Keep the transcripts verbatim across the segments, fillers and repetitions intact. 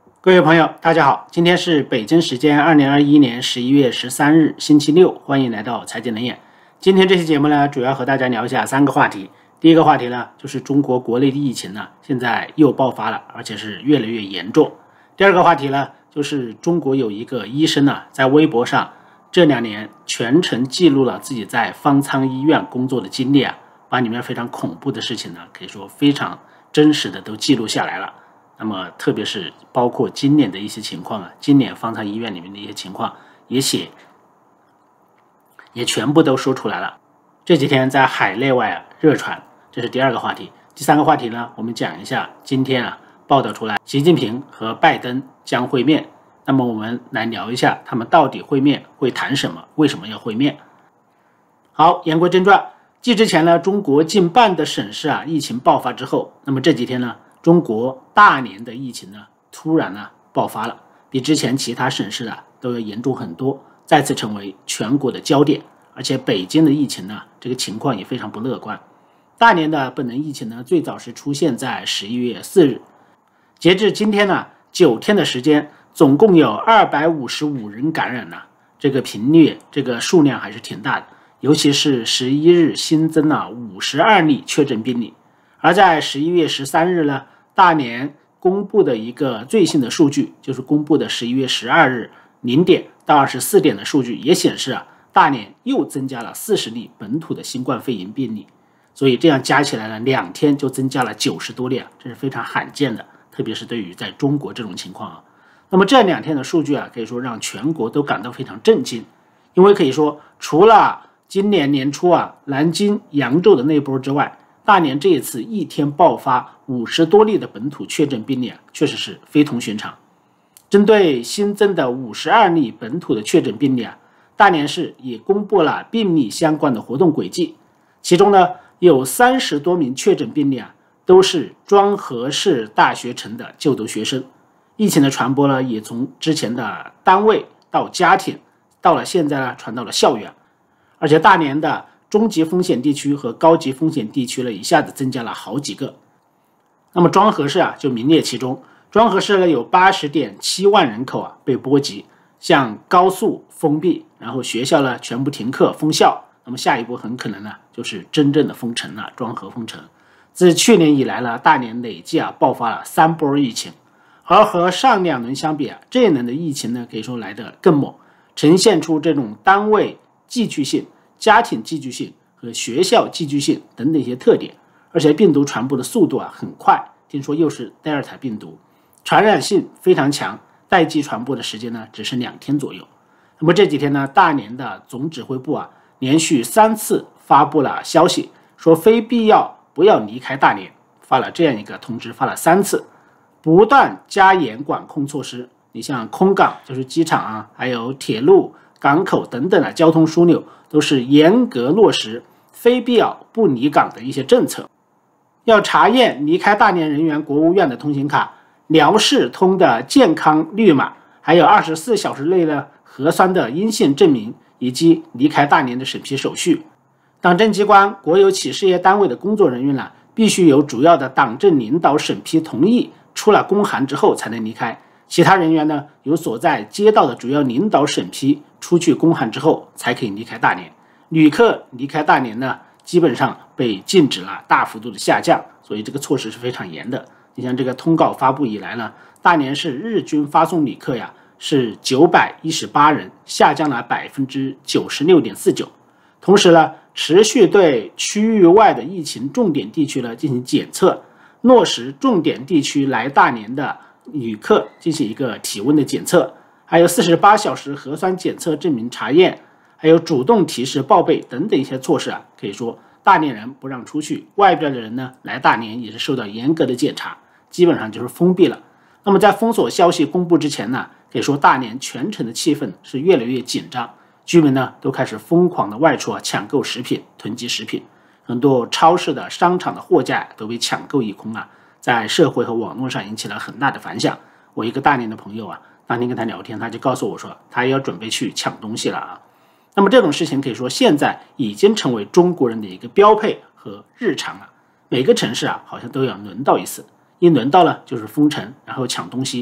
各位朋友，大家好，今天是北京时间二零二一年十一月十三日，星期六，欢迎来到财经冷眼。今天这期节目呢，主要和大家聊一下三个话题。第一个话题呢，就是中国国内的疫情呢，现在又爆发了，而且是越来越严重。第二个话题呢，就是中国有一个医生呢，在微博上这两年全程记录了自己在方舱医院工作的经历啊，把里面非常恐怖的事情呢，可以说非常真实的都记录下来了。那么特别是包括今年的一些情况啊，今年方舱医院里面的一些情况也写也全部都说出来了。这几天在海内外啊热传，这是第二个话题。第三个话题呢，我们讲一下今天啊报道出来习近平和拜登将会面，那么我们来聊一下他们到底会面会谈什么，为什么要会面。好，言归正传，继之前呢中国近半的省市啊疫情爆发之后，那么这几天呢中国大连的疫情呢突然呢爆发了，比之前其他省市啊都要严重很多，再次成为全国的焦点。而且北京的疫情呢这个情况也非常不乐观。大连的本轮疫情呢最早是出现在十一月四日，截至今天呢九天的时间，总共有二百五十五人感染了，这个频率这个数量还是挺大的。尤其是十一日新增了五十二例确诊病例。而在十一月十三日呢，大连公布的一个最新的数据，就是公布的十一月十二日零点到二十四点的数据，也显示啊，大连又增加了四十例本土的新冠肺炎病例。所以这样加起来呢，两天就增加了九十多例啊，这是非常罕见的，特别是对于在中国这种情况啊。那么这两天的数据啊，可以说让全国都感到非常震惊，因为可以说除了今年年初啊南京、扬州的那波之外，大连这一次一天爆发五十多例的本土确诊病例啊，确实是非同寻常。针对新增的五十二例本土的确诊病例啊，大连市也公布了病例相关的活动轨迹，其中呢有三十多名确诊病例啊，都是庄河市大学城的就读学生。疫情的传播呢，也从之前的单位到家庭，到了现在呢传到了校园，而且大连的中级风险地区和高级风险地区呢，一下子增加了好几个。那么庄河市啊，就名列其中。庄河市呢有 八十点七万人口啊被波及，像高速封闭，然后学校呢全部停课封校。那么下一步很可能呢就是真正的封城了，庄河封城。自去年以来呢，大连累计啊爆发了三波疫情，而和上两轮相比啊，这一轮的疫情呢可以说来得更猛，呈现出这种单位寄居性、家庭寄居性和学校寄居性等等一些特点，而且病毒传播的速度啊很快，听说又是德尔塔病毒，传染性非常强，代际传播的时间呢只是两天左右。那么这几天呢，大连的总指挥部啊连续三次发布了消息，说非必要不要离开大连，发了这样一个通知，发了三次，不断加严管控措施。你像空港，就是机场啊，还有铁路、港口等等的交通枢纽，都是严格落实非必要不离港的一些政策。要查验离开大连人员国务院的通行卡、辽视通的健康绿码，还有二十四小时内的核酸的阴性证明，以及离开大连的审批手续。党政机关、国有企事业单位的工作人员呢，必须由主要的党政领导审批同意，出了公函之后才能离开。其他人员呢，由所在街道的主要领导审批，出具公函之后才可以离开大连。旅客离开大连呢，基本上被禁止了大幅度的下降，所以这个措施是非常严的。你像这个通告发布以来呢，大连市日均发送旅客呀是九百一十八人，下降了 百分之九十六点四九。 同时呢，持续对区域外的疫情重点地区呢进行检测，落实重点地区来大连的旅客进行一个体温的检测，还有四十八小时核酸检测证明查验，还有主动提示报备等等一些措施啊，可以说大连人不让出去，外边的人呢来大连也是受到严格的检查，基本上就是封闭了。那么在封锁消息公布之前呢，可以说大连全城的气氛是越来越紧张，居民呢都开始疯狂的外出啊抢购食品、囤积食品，很多超市的、商场的货架都被抢购一空啊，在社会和网络上引起了很大的反响。我一个大连的朋友啊，当天跟他聊天，他就告诉我说，他要准备去抢东西了啊。那么这种事情可以说现在已经成为中国人的一个标配和日常了。每个城市啊，好像都要轮到一次，一轮到了就是封城，然后抢东西，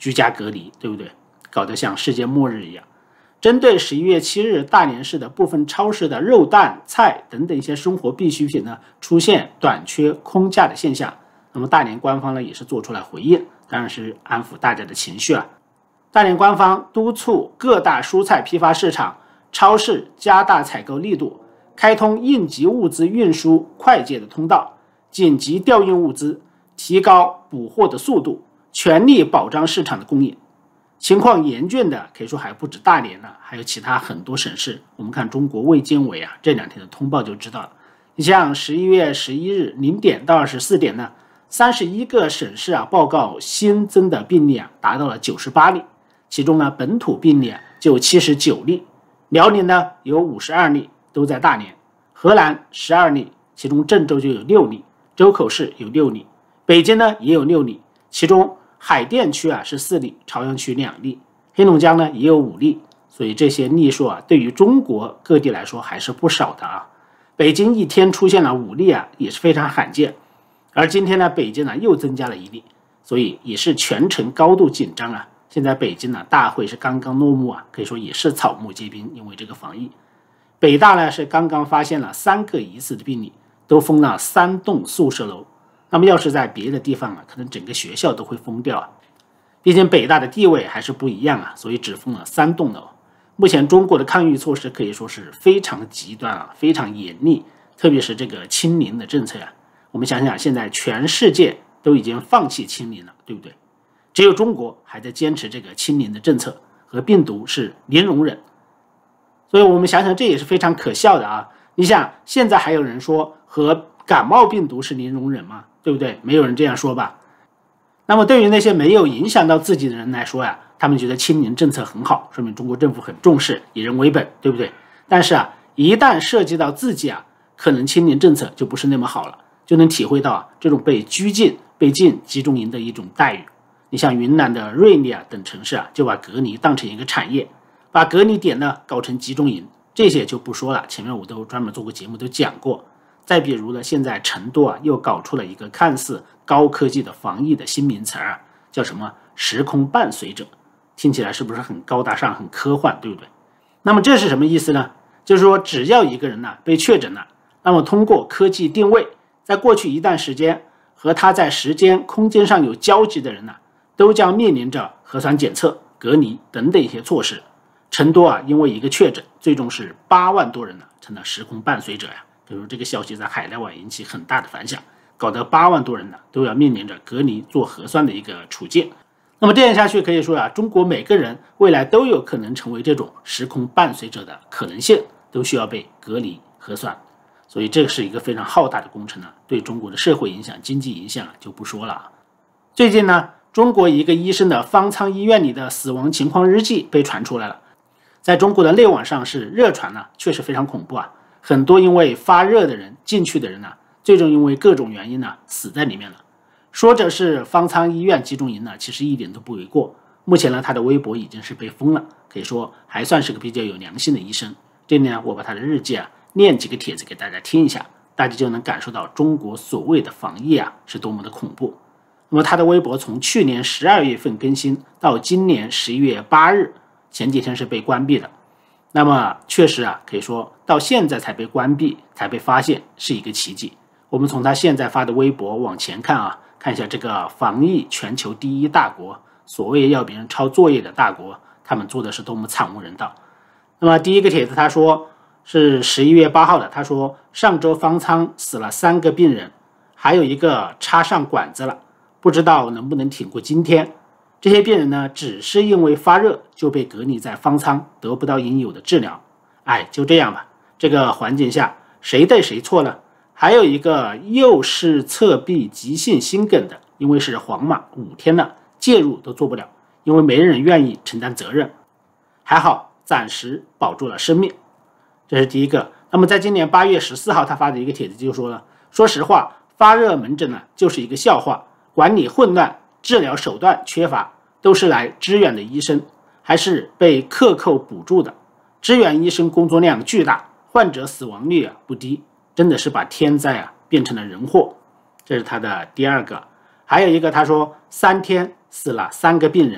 居家隔离，对不对？搞得像世界末日一样。针对十一月七日大连市的部分超市的肉蛋菜等等一些生活必需品呢出现短缺空架的现象，那么大连官方呢也是做出来回应，当然是安抚大家的情绪啊。大连官方督促各大蔬菜批发市场、超市加大采购力度，开通应急物资运输快捷的通道，紧急调运物资，提高补货的速度，全力保障市场的供应。情况严峻的可以说还不止大连呢，还有其他很多省市。我们看中国卫健委啊这两天的通报就知道了。你像十一月十一日零点到二十四点呢，三十一个省市啊报告新增的病例啊达到了九十八例，其中呢本土病例啊就有七十九例，辽宁呢有五十二例，都在大连；河南十二例，其中郑州就有六例，周口市有六例，北京呢也有六例，其中海淀区啊是四例，朝阳区两例，黑龙江呢也有五例，所以这些例数啊对于中国各地来说还是不少的啊。北京一天出现了五例啊也是非常罕见，而今天呢北京呢又增加了一例，所以也是全城高度紧张啊。现在北京呢大会是刚刚落幕啊，可以说也是草木皆兵，因为这个防疫。北大呢是刚刚发现了三个疑似的病例，都封了三栋宿舍楼。那么要是在别的地方啊，可能整个学校都会封掉啊。毕竟北大的地位还是不一样啊，所以只封了三栋楼。目前中国的抗疫措施可以说是非常极端啊，非常严厉，特别是这个清零的政策啊。我们想想，现在全世界都已经放弃清零了，对不对？只有中国还在坚持这个清零的政策，和病毒是零容忍。所以我们想想，这也是非常可笑的啊。你想，现在还有人说和感冒病毒是零容忍吗？对不对？没有人这样说吧。那么对于那些没有影响到自己的人来说呀，他们觉得清零政策很好，说明中国政府很重视，以人为本，对不对？但是啊，一旦涉及到自己啊，可能清零政策就不是那么好了，就能体会到啊这种被拘禁、被进集中营的一种待遇。你像云南的瑞丽啊等城市啊，就把隔离当成一个产业，把隔离点呢搞成集中营，这些就不说了，前面我都专门做过节目都讲过。再比如呢，现在成都啊又搞出了一个看似高科技的防疫的新名词啊，叫什么时空伴随者，听起来是不是很高大上、很科幻，对不对？那么这是什么意思呢？就是说只要一个人呢、啊、被确诊了，那么通过科技定位，在过去一段时间和他在时间、空间上有交集的人呢、啊，都将面临着核酸检测、隔离等等一些措施。成都啊，因为一个确诊，最终是八万多人呢、啊、成了时空伴随者呀、啊。比如这个消息在海内外引起很大的反响，搞得八万多人呢都要面临着隔离做核酸的一个处境。那么这样下去，可以说啊，中国每个人未来都有可能成为这种时空伴随者的可能性，都需要被隔离核酸。所以这是一个非常浩大的工程呢，对中国的社会影响、经济影响就不说了。最近呢，中国一个医生的方舱医院里的死亡情况日记被传出来了，在中国的内网上是热传呢，确实非常恐怖啊。很多因为发热的人进去的人呢、啊，最终因为各种原因呢死在里面了。说着是方舱医院集中营呢，其实一点都不为过。目前呢，他的微博已经是被封了，可以说还算是个比较有良心的医生。这里呢，我把他的日记啊念几个帖子给大家听一下，大家就能感受到中国所谓的防疫啊是多么的恐怖。那么他的微博从去年十二月份更新到今年十一月八日，前几天是被关闭的。那么确实啊，可以说到现在才被关闭、才被发现是一个奇迹。我们从他现在发的微博往前看啊，看一下这个防疫全球第一大国，所谓要别人抄作业的大国，他们做的是多么惨无人道。那么第一个帖子他说是十一月八号的，他说上周方舱死了三个病人，还有一个插上管子了，不知道能不能挺过今天。这些病人呢，只是因为发热就被隔离在方舱，得不到应有的治疗。哎，就这样吧。这个环境下，谁对谁错了？还有一个右室侧壁急性心梗的，因为是黄码五天了，介入都做不了，因为没人愿意承担责任。还好，暂时保住了生命。这是第一个。那么在今年八月十四号，他发的一个帖子就说了，说实话，发热门诊呢就是一个笑话，管理混乱，治疗手段缺乏，都是来支援的医生，还是被克扣补助的。支援医生工作量巨大，患者死亡率啊不低，真的是把天灾啊变成了人祸。这是他的第二个。还有一个他说三天死了三个病人，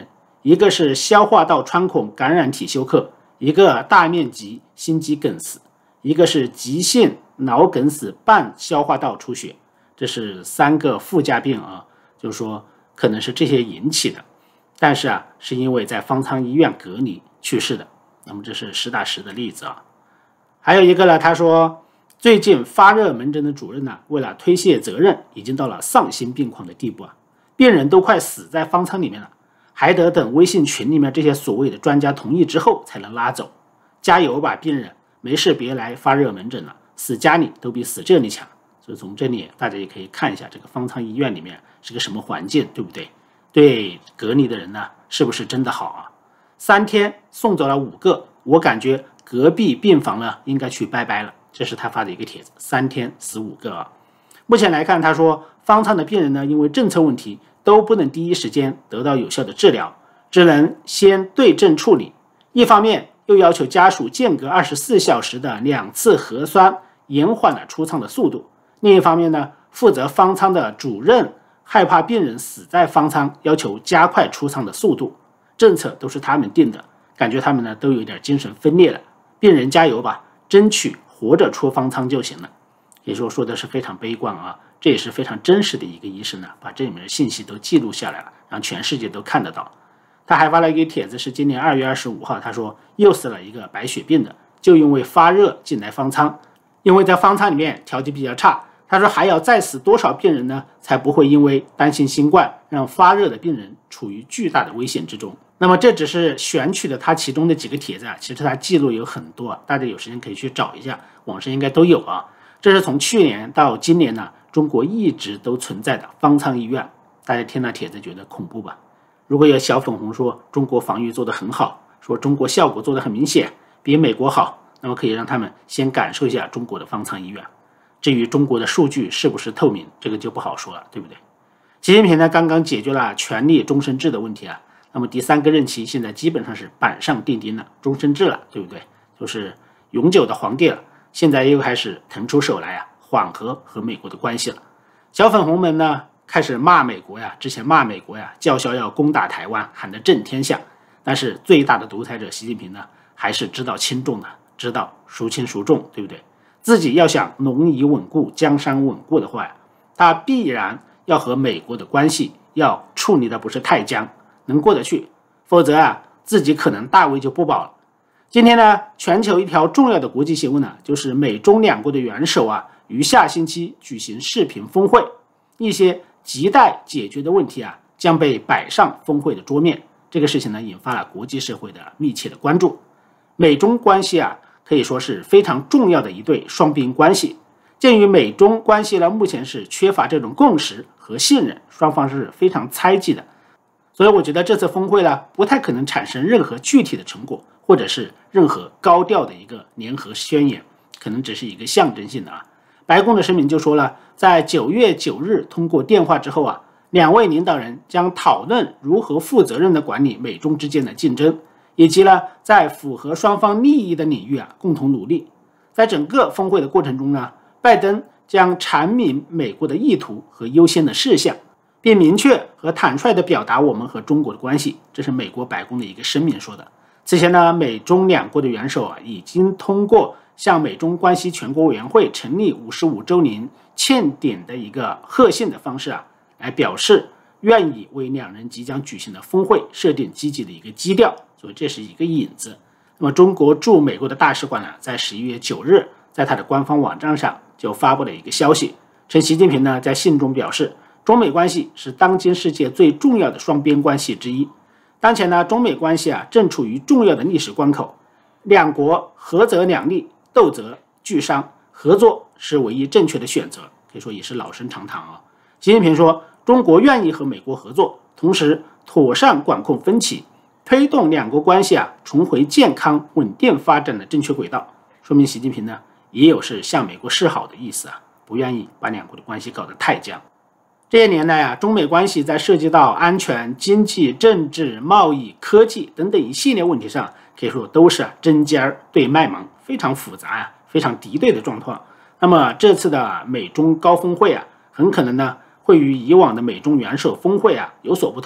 一个是消化道穿孔感染体休克，一个大面积心肌梗死，一个是急性脑梗死伴消化道出血，这是三个附加病啊，就是说可能是这些引起的，但是啊，是因为在方舱医院隔离去世的。那么这是实打实的例子啊。还有一个呢，他说最近发热门诊的主任呢，为了推卸责任，已经到了丧心病狂的地步啊，病人都快死在方舱里面了，还得等微信群里面这些所谓的专家同意之后才能拉走。加油吧，病人，没事别来发热门诊了，死家里都比死这里强。所以从这里大家也可以看一下这个方舱医院里面是个什么环境，对不对？对隔离的人呢，是不是真的好啊？三天送走了五个，我感觉隔壁病房呢应该去拜拜了。这是他发的一个帖子，三天死五个啊。目前来看，他说方舱的病人呢，因为政策问题都不能第一时间得到有效的治疗，只能先对症处理。一方面又要求家属间隔二十四小时的两次核酸，延缓了出舱的速度。另一方面呢，负责方舱的主任害怕病人死在方舱，要求加快出舱的速度。政策都是他们定的，感觉他们呢都有点精神分裂了。病人加油吧，争取活着出方舱就行了。也说说的是非常悲观啊，这也是非常真实的一个医生呢，把这里面的信息都记录下来了，让全世界都看得到。他还发了一个帖子，是今年二月二十五号，他说又死了一个白血病的，就因为发热进来方舱，因为在方舱里面条件比较差。他说还要再死多少病人呢，才不会因为担心新冠让发热的病人处于巨大的危险之中。那么这只是选取的他其中的几个帖子啊，其实他记录有很多啊，大家有时间可以去找一下，网上应该都有啊。这是从去年到今年呢，中国一直都存在的方舱医院。大家听到帖子觉得恐怖吧？如果有小粉红说中国防御做得很好，说中国效果做得很明显，比美国好，那么可以让他们先感受一下中国的方舱医院。至于中国的数据是不是透明，这个就不好说了，对不对？习近平呢刚刚解决了权力终身制的问题啊，那么第三个任期现在基本上是板上钉钉了，终身制了，对不对？就是永久的皇帝了。现在又开始腾出手来啊，缓和和美国的关系了。小粉红们呢开始骂美国呀，之前骂美国呀，叫嚣要攻打台湾，喊得震天下。但是最大的独裁者习近平呢，还是知道轻重的，知道孰轻孰重，对不对？自己要想龙椅稳固，江山稳固的话呀，他必然要和美国的关系要处理的不是太僵，能过得去，否则啊，自己可能大位就不保了。今天呢，全球一条重要的国际新闻呢，就是美中两国的元首啊，于下星期举行视频峰会，一些亟待解决的问题啊，将被摆上峰会的桌面。这个事情呢，引发了国际社会的密切的关注。美中关系啊，可以说是非常重要的一对双边关系。鉴于美中关系呢，目前是缺乏这种共识和信任，双方是非常猜忌的，所以我觉得这次峰会呢，不太可能产生任何具体的成果，或者是任何高调的一个联合宣言，可能只是一个象征性的啊。白宫的声明就说了，在九月九日通过电话之后啊，两位领导人将讨论如何负责任地管理美中之间的竞争，以及呢，在符合双方利益的领域啊，共同努力。在整个峰会的过程中呢，拜登将阐明美国的意图和优先的事项，并明确和坦率地表达我们和中国的关系。这是美国白宫的一个声明说的。此前呢，美中两国的元首啊，已经通过向美中关系全国委员会成立五十五周年庆典的一个贺信的方式啊，来表示愿意为两人即将举行的峰会设定积极的一个基调，所以这是一个引子。那么中国驻美国的大使馆呢，在十一月九日在他的官方网站上就发布了一个消息，称习近平呢在信中表示，中美关系是当今世界最重要的双边关系之一。当前呢，中美关系啊正处于重要的历史关口，两国合则两利，斗则俱伤，合作是唯一正确的选择，可以说也是老生常谈啊。习近平说，中国愿意和美国合作，同时妥善管控分歧，推动两国关系啊重回健康稳定发展的正确轨道。说明习近平呢也有是向美国示好的意思啊，不愿意把两国的关系搞得太僵。这些年来啊，中美关系在涉及到安全、经济、政治、贸易、科技等等一系列问题上，可以说都是啊针尖对麦芒，非常复杂啊，非常敌对的状况。那么这次的美中高峰会啊，很可能呢会与以往的美中元首峰会啊有所不同。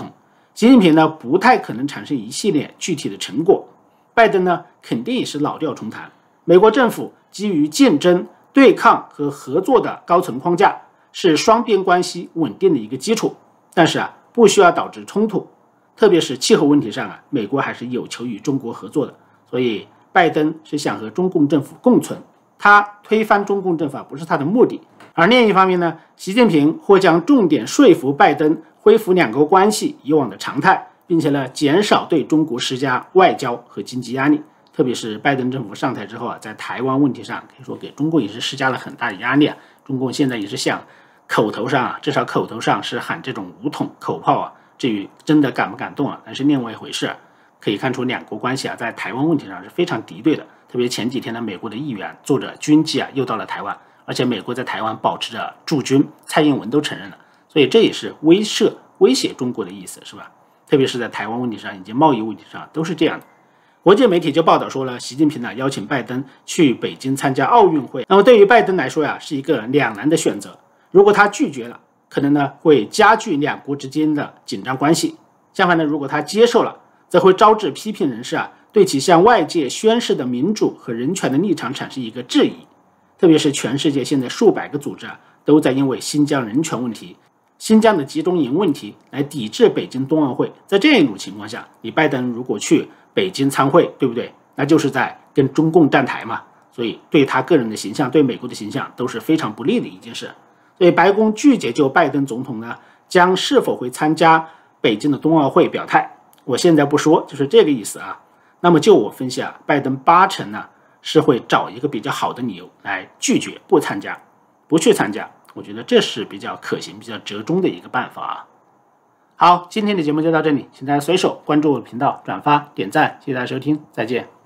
习近平呢不太可能产生一系列具体的成果，拜登呢肯定也是老调重弹。美国政府基于竞争、对抗和合作的高层框架，是双边关系稳定的一个基础，但是啊不需要导致冲突，特别是气候问题上啊，美国还是有求于中国合作的，所以拜登是想和中共政府共存，他推翻中共政府不是他的目的。而另一方面呢，习近平或将重点说服拜登恢复两国关系以往的常态，并且呢减少对中国施加外交和经济压力。特别是拜登政府上台之后啊，在台湾问题上可以说给中共也是施加了很大的压力啊。中共现在也是想口头上啊，至少口头上是喊这种武统口炮啊，至于真的敢不敢动啊，那是另外一回事啊。可以看出两国关系啊，在台湾问题上是非常敌对的。特别前几天呢，美国的议员坐着军机啊，又到了台湾，而且美国在台湾保持着驻军，蔡英文都承认了，所以这也是威慑、威胁中国的意思，是吧？特别是在台湾问题上以及贸易问题上都是这样的。国际媒体就报道说了，习近平呢邀请拜登去北京参加奥运会。那么对于拜登来说呀，是一个两难的选择。如果他拒绝了，可能呢会加剧两国之间的紧张关系；相反呢，如果他接受了，则会招致批评人士啊对其向外界宣示的民主和人权的立场产生一个质疑。特别是全世界现在数百个组织啊都在因为新疆人权问题、新疆的集中营问题来抵制北京冬奥会。在这样一种情况下，你拜登如果去北京参会，对不对？那就是在跟中共站台嘛，所以对他个人的形象、对美国的形象都是非常不利的一件事。所以白宫拒绝就拜登总统呢将是否会参加北京的冬奥会表态。我现在不说，就是这个意思啊。那么就我分析啊，拜登八成呢是会找一个比较好的理由来拒绝不参加，不去参加。我觉得这是比较可行、比较折中的一个办法啊。好，今天的节目就到这里，请大家随手关注我的频道、转发、点赞，谢谢大家收听，再见。